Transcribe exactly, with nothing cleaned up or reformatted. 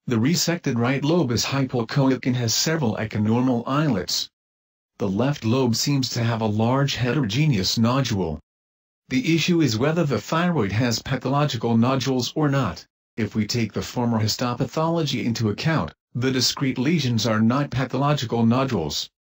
The resected right lobe is hypoechoic and has several echonormal islets. The left lobe seems to have a large heterogeneous nodule. The issue is whether the thyroid has pathological nodules or not. If we take the former histopathology into account, the discrete lesions are not pathological nodules.